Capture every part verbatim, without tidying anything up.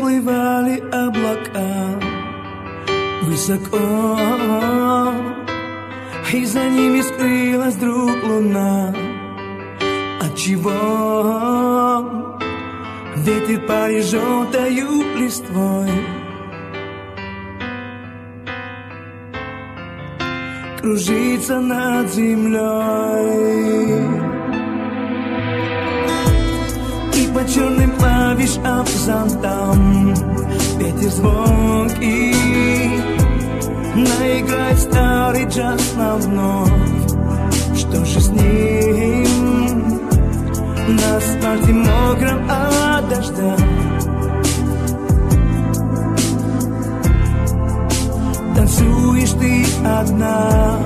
уплывали облака высоко, и за ними скрылась вдруг луна. Отчего ветер парит желтою листвой, кружится над землей, и по черным клавишам зонтам ветер звонкий наиграет старый джаз нам вновь. Что же с ним на асфальте мокром от дождя? Танцуешь ты одна,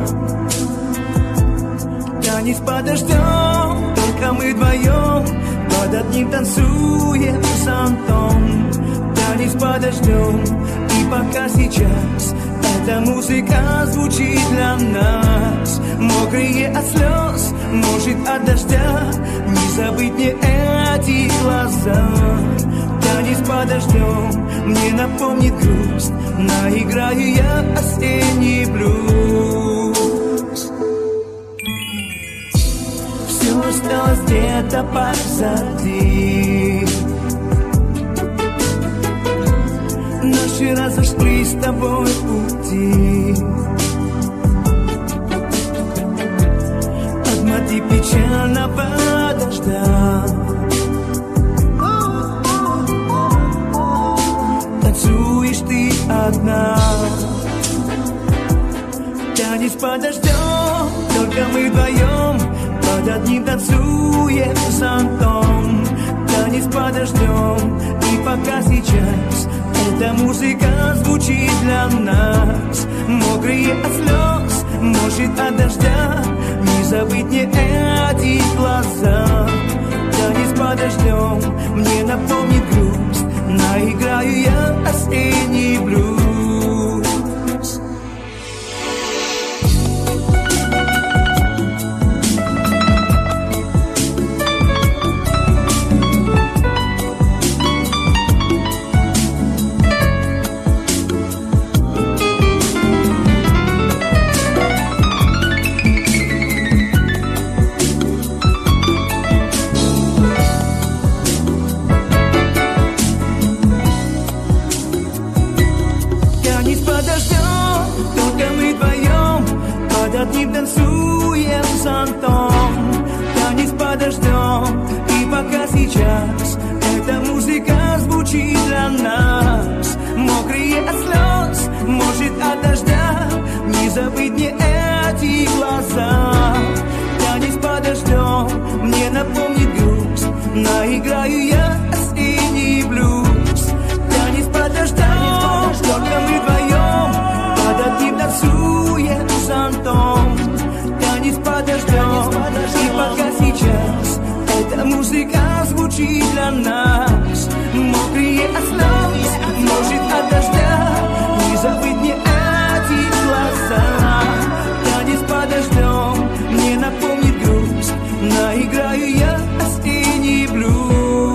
танец под дождем, только мы вдвоем под одним танцуем зонтом. Танец под дождем, и пока сейчас эта музыка звучит для нас, мокрые от слез, может от дождя, не забыть мне эти глаза. Танец под дождем мне напомнит грусть, наиграю я осенний блюз. Все осталось где-то позади, наши разошлись с тобой пути. Отмоти печального дождя, танцуешь ты одна. Танец под дождем, только мы вдвоем под одним танцуем зонтом. Танец под дождем, и пока сейчас эта музыка звучит для нас, мокрые от слез, может от дождя, не забыть мне эти глаза. Танец под дождем мне напомнит грусть, наиграю я осенний блюз. Одним танцуем зонтом, танец под дождем, и пока сейчас эта музыка звучит для нас, мокрые от слез, может от дождя, не забыть мне эти глаза. Танец под дождем мне напомнит грусть, наиграю я осенний блюз. Танец под дождем, только мы вдвоем под одним танцуем зонтом. Танец под дождем, и пока сейчас эта музыка звучит для нас, мокрые от слез, может от дождя, не забыть мне эти глаза. Танец под дождем мне напомнит грусть, наиграю я осенний блюз.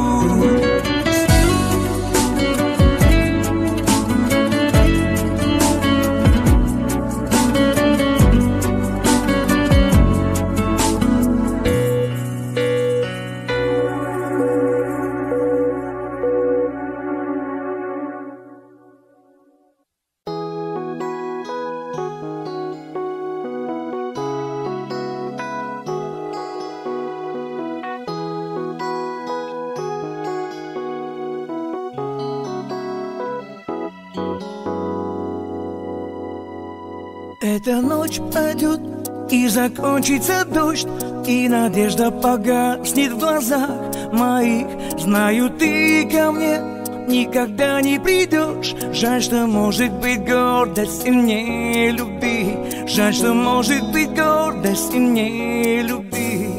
Эта ночь пройдет и закончится дождь, и надежда погаснет в глазах моих. Знаю, ты ко мне никогда не придешь. Жаль, что может быть гордость сильнее любви. Жаль, что может быть гордость сильнее любви.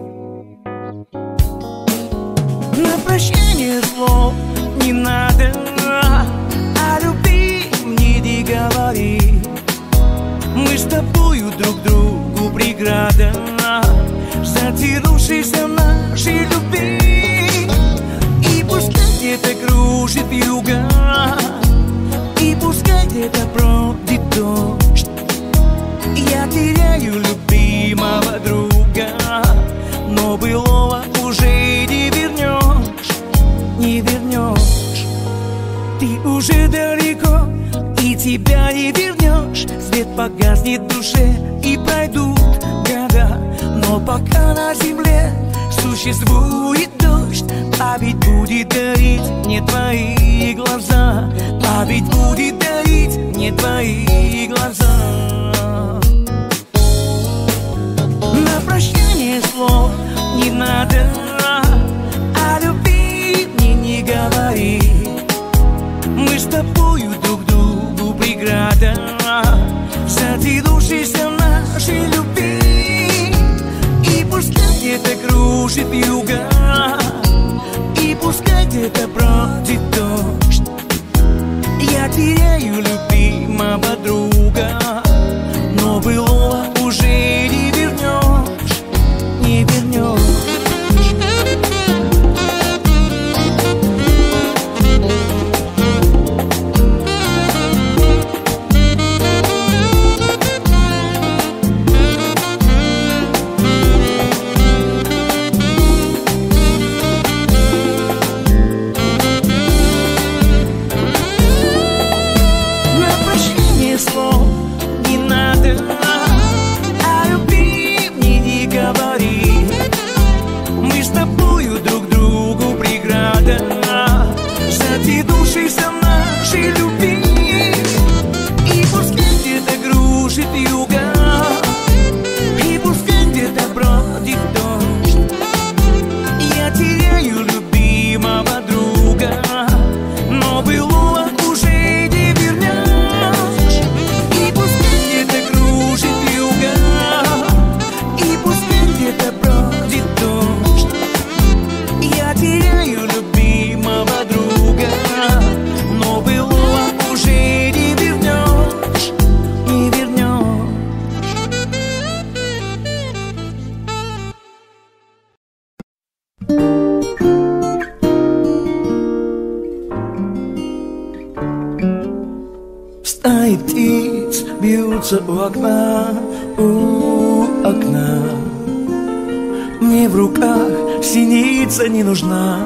На прощание слов не надо, о любви мне не говори. Мы с тобою друг другу преграда, затянувшейся нашей любви. И пускай где-то кружит вьюга, уже далеко, и тебя не вернешь. Свет погаснет в душе, и пройдут года, но пока на земле существует дождь, а ведь будет дарить мне твои глаза, а ведь будет дарить мне твои глаза. На прощание слов не надо, о любви мне не говори. Мы с тобою друг другу преграда, сотянувшейся нашей любви. И пускай где-то кружит вьюга, и пускай где-то бродит дождь, я теряю любимого друга, но былого уже не вернешь, не вернешь. Стаи птиц бьются у окна, у окна. Мне в руках синица не нужна,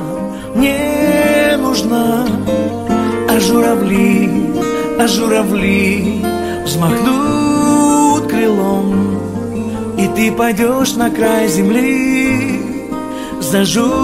не нужна. А журавли, а журавли взмахнут крылом, и ты пойдешь на край земли за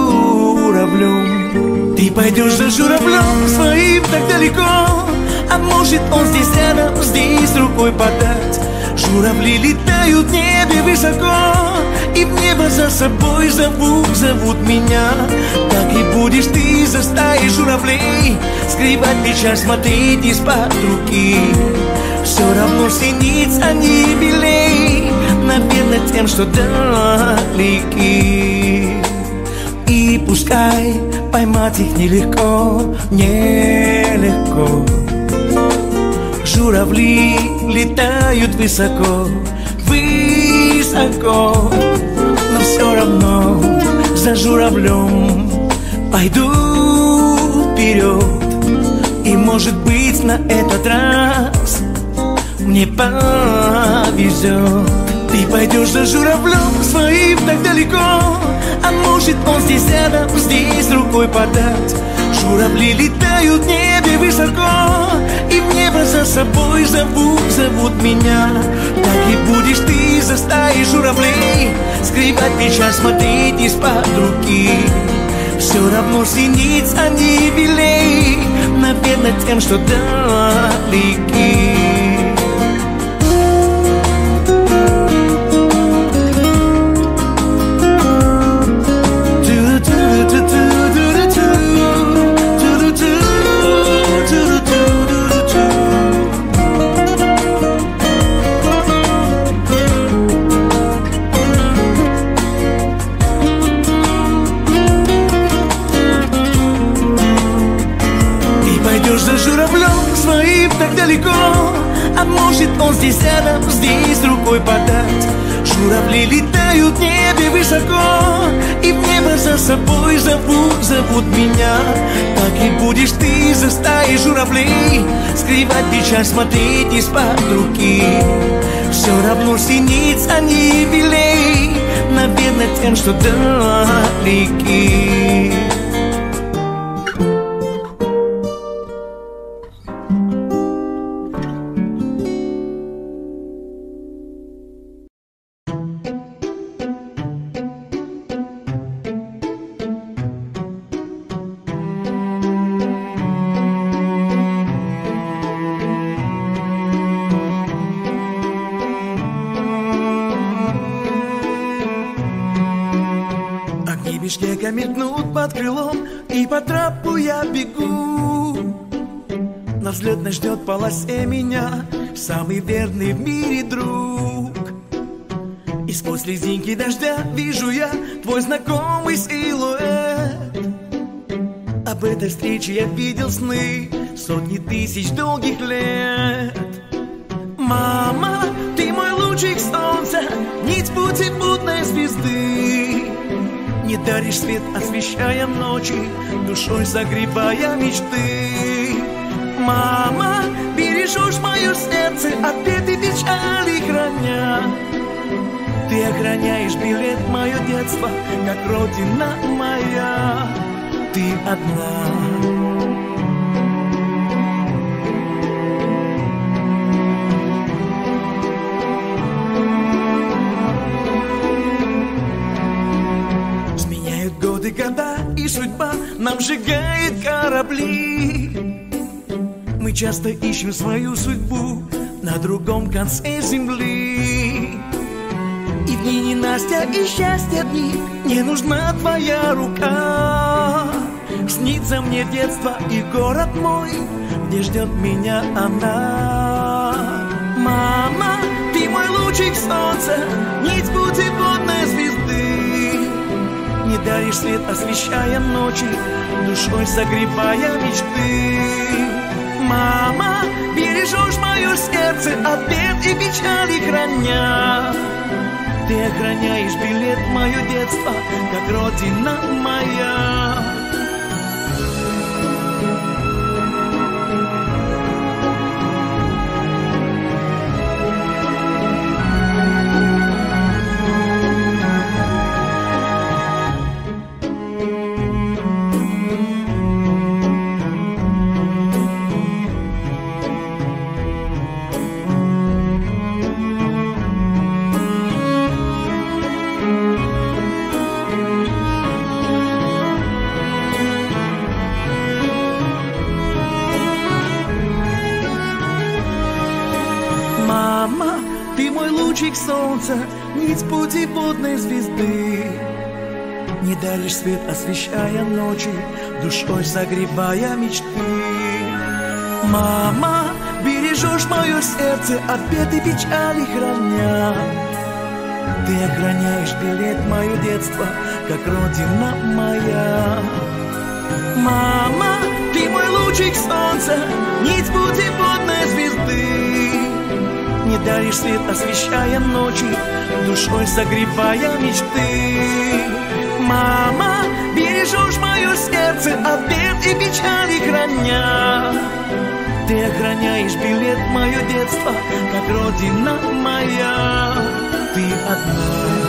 журавлем. Ты пойдешь за журавлем своим так далеко, а может он здесь рядом, здесь рукой подать. Журавли летают в небе высоко, и в небо за собой зовут, зовут меня. Так и будешь ты за стаей журавлей скрывать печаль, смотреть из-под руки. Все равно синиц они белей, наверное, тем, что далеки. И пускай поймать их нелегко, нелегко. Журавли летают высоко, высоко, но все равно за журавлем пойду вперед. И может быть на этот раз мне повезет. Ты пойдешь за журавлем своим так далеко, а может он здесь рядом, здесь рукой подать. Журавли летают в небе высоко, и в небо за собой зовут, зовут меня. Так и будешь ты за стаей журавлей скрывать печаль, смотреть из-под руки. Все равно синиц они белей, наверное, тем, что далеки. А может он здесь рядом, здесь рукой подать. Журавли летают в небе высоко, и в небо за собой зовут, зовут меня. Так и будешь ты за стаей журавлей скрывать печаль, смотреть из-под руки. Все равно синиц они белей, наверное, тем, что далеки. Только мелькнут под крылом, и по трапу я бегу. На взлетной ждет полосе меня самый верный в мире друг. И сквозь слезинки дождя вижу я твой знакомый силуэт. Об этой встрече я видел сны сотни тысяч долгих лет. Мама, ты мой лучик солнца, нить путепутной звезды. Не даришь свет, освещая ночи, душой согревая мечты. Мама, бережешь мое сердце от бед и печали храня. Ты охраняешь билет мое детство, как родина моя. Ты одна. Годы, года и судьба нам сжигает корабли. Мы часто ищем свою судьбу на другом конце земли. И в дни ненастья и счастья дни не нужна твоя рука. Снится мне детство и город мой, где ждет меня она. Мама, ты мой лучик солнца, нить путеводной звезды. Не даришь свет, освещая ночи, душой согревая мечты. Мама, бережешь мое сердце от бед и печали храня. Ты охраняешь билет мое детство, как родина моя. Мама, ты мой лучик солнца, нить путеводной звезды. Не даришь свет, освещая ночи, душой согревая мечты. Мама, бережешь мое сердце от бед и печали храня. Ты охраняешь билет мое детство, как родина моя. Мама, ты мой лучик солнца, нить путеводной звезды. Не даришь свет, освещая ночи, душой согревая мечты. Мама, бережешь мое сердце от бед и печали храня. Ты охраняешь билет мое детство, как родина моя. Ты одна.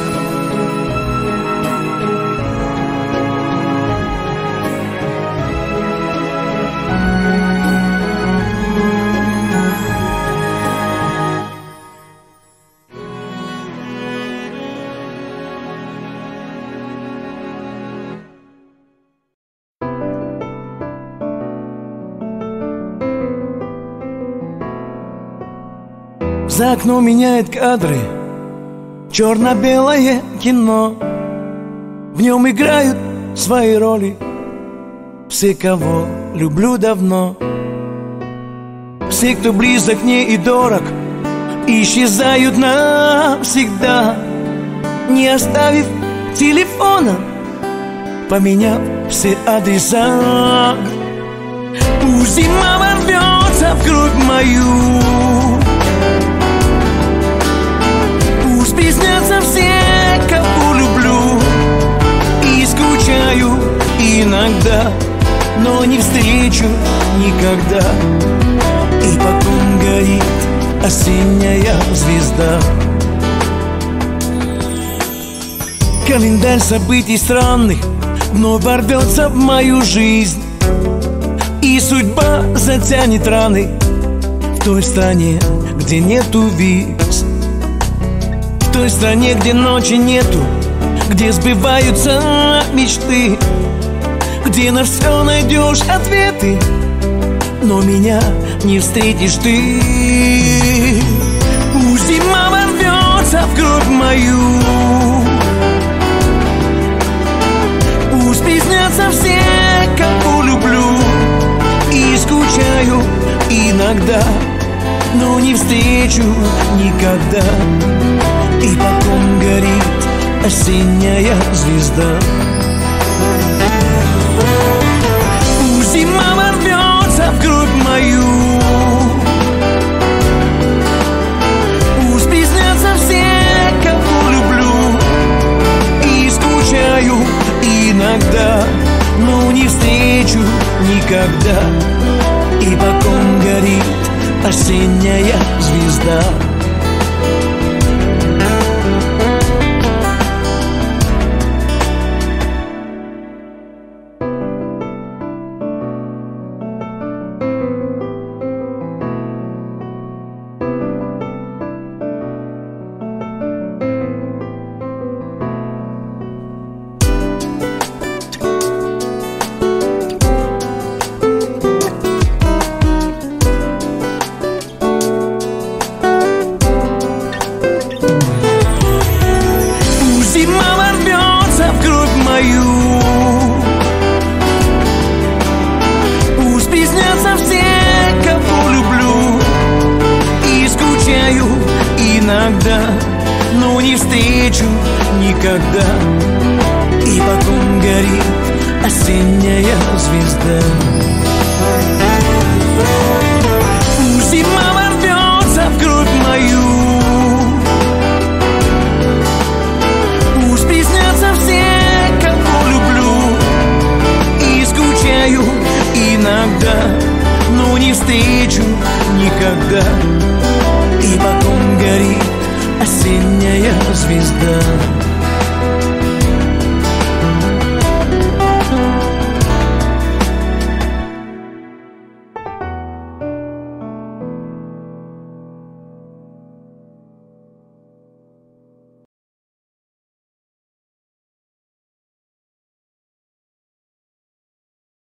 За окном меняет кадры черно-белое кино. В нем играют свои роли все, кого люблю давно. Все, кто близок мне и дорог, исчезают навсегда, не оставив телефона, поменяв все адреса. Пусть зима ворвется в кровь мою, приснятся все, кого люблю и скучаю иногда, но не встречу никогда. И потом горит осенняя звезда. Календарь событий странных вновь ворвется в мою жизнь, и судьба затянет раны в той стране, где нету виз. В той стране, где ночи нету, где сбываются мечты, где на все найдешь ответы, но меня не встретишь ты. Пусть зима ворвется в кровь мою, снятся все, кого люблю, и скучаю иногда, но не встречу никогда. И потом горит осенняя звезда. Пусть зима ворвется в грудь мою, пусть приснятся все, кого люблю, и скучаю иногда, но не встречу никогда. И потом горит осенняя звезда. Пусть приснятся все, кого люблю, и скучаю иногда, но не встречу никогда. И потом горит осенняя звезда. Пусть зима ворвется в грудь мою, пусть приснятся все, иногда, но не встречу никогда. И потом горит осенняя звезда.